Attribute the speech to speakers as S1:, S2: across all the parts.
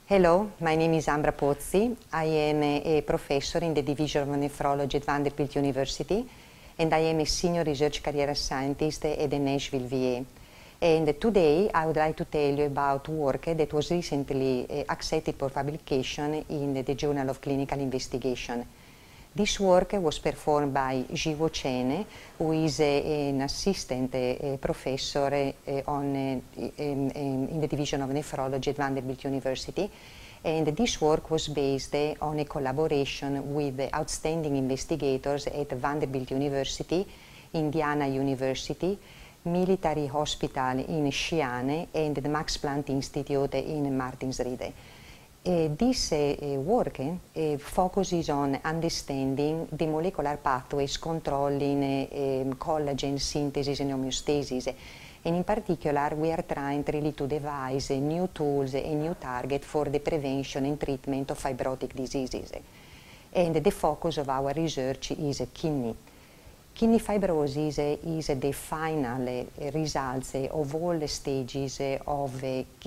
S1: Hello, my name is Ambra Pozzi. I am a professor in the Division of Nephrology at Vanderbilt University, and I am a senior research career scientist at the Nashville VA. And today I would like to tell you about work that was recently accepted for publication in the Journal of Clinical Investigation. This work was performed by Jiwo Chen, who is an assistant professor in the Division of Nephrology at Vanderbilt University. And this work was based on a collaboration with outstanding investigators at Vanderbilt University, Indiana University, Military Hospital in Xi'an, and the Max Planck Institute in Martinsried. This work focuses on understanding the molecular pathways controlling collagen synthesis and homeostasis. And in particular, we are trying really to devise new tools and new targets for the prevention and treatment of fibrotic diseases. And the focus of our research is kidney. Kidney fibrosis is the final results of all the stages of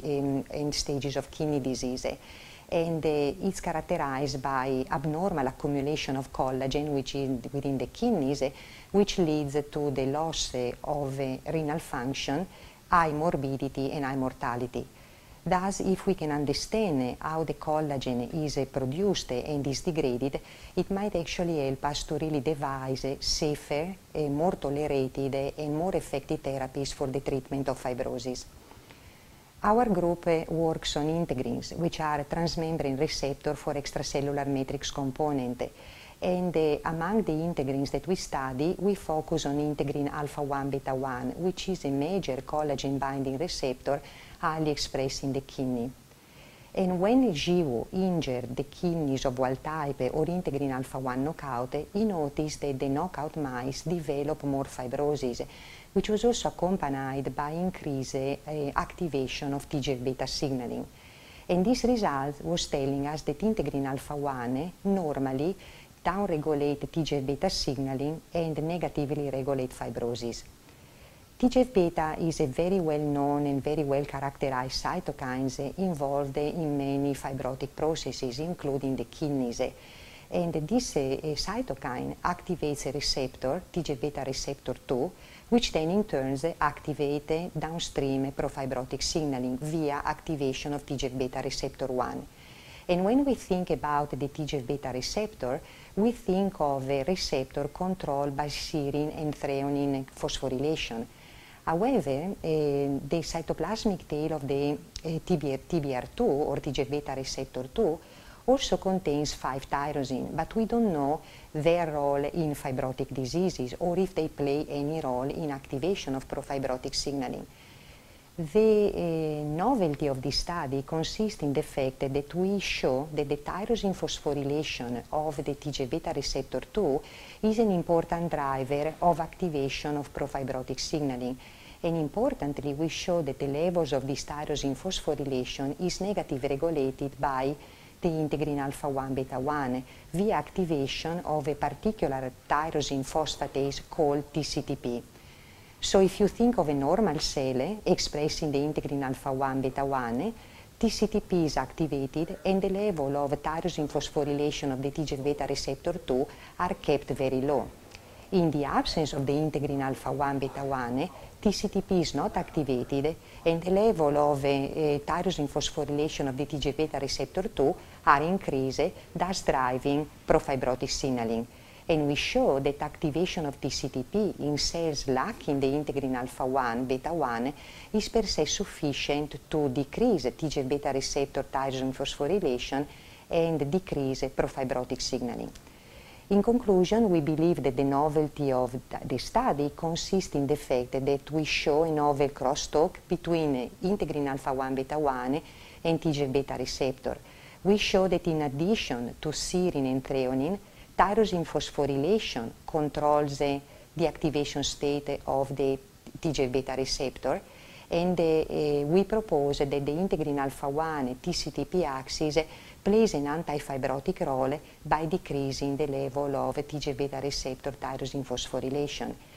S1: kidney disease. And it's characterized by abnormal accumulation of collagen which is within the kidneys, which leads to the loss of renal function, high morbidity and high mortality. Thus, if we can understand how the collagen is produced and is degraded, it might actually help us to really devise safer, more tolerated and more effective therapies for the treatment of fibrosis. Our group works on integrins, which are transmembrane receptor for extracellular matrix component. And among the integrins that we study, we focus on integrin alpha-1 beta-1, which is a major collagen binding receptor highly expressed in the kidney. And when Jiwo injured the kidneys of wild type or integrin alpha-1 knockout, he noticed that the knockout mice develop more fibrosis, which was also accompanied by increased activation of TGF-β signaling. And this result was telling us that integrin alpha-1 normally downregulate TGF-β signaling and negatively regulate fibrosis. TGF-β is a very well-known and very well-characterized cytokines involved in many fibrotic processes, including the kidneys. And this cytokine activates a receptor, TGF-β receptor 2, which then in turn activate downstream profibrotic signaling via activation of TGF-β receptor 1. And when we think about the TGF-β receptor, we think of a receptor controlled by serine and threonine phosphorylation. However, the cytoplasmic tail of the TbR2 or TGF-β receptor 2 also contains 5-tyrosine, but we don't know their role in fibrotic diseases or if they play any role in activation of profibrotic signaling. The novelty of this study consists in the fact that we show that the tyrosine phosphorylation of the TGF-β receptor 2 is an important driver of activation of profibrotic signaling. And importantly, we show that the levels of this tyrosine phosphorylation is negatively regulated by the integrin alpha-1 beta-1 via activation of a particular tyrosine phosphatase called TCPTP. So if you think of a normal cell expressing the integrin alpha-1 beta-1, TCPTP is activated and the level of tyrosine phosphorylation of the TGF-β receptor 2 are kept very low. In the absence of the integrin alpha-1 beta-1, TCPTP is not activated and the level of tyrosine phosphorylation of the TGF-β receptor 2 are increased, thus driving profibrotic signaling. And we show that activation of TCPTP in cells lacking the integrin alpha-1 beta-1 is per se sufficient to decrease TGF-β receptor tyrosine phosphorylation and decrease profibrotic signaling. In conclusion, we believe that the novelty of the study consists in the fact that we show a novel crosstalk between integrin alpha-1 beta-1 and TGF-β receptor. We show that in addition to serine and threonine, tyrosine phosphorylation controls the activation state of the TGF-β receptor, and we propose that the integrin alpha-1 TCPTP axis plays an antifibrotic role by decreasing the level of TGF-β receptor tyrosine phosphorylation.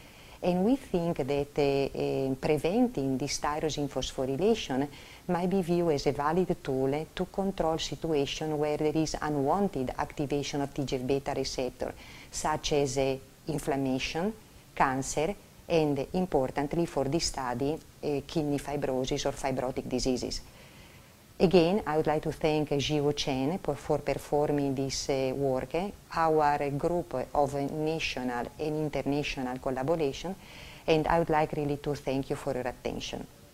S1: And we think that preventing this tyrosine phosphorylation might be viewed as a valid tool to control situations where there is unwanted activation of TGF-β receptor, such as inflammation, cancer, and importantly for this study, kidney fibrosis or fibrotic diseases. Again, I would like to thank Jiwo Chen for performing this work, our group of national and international collaboration, and I would like really to thank you for your attention.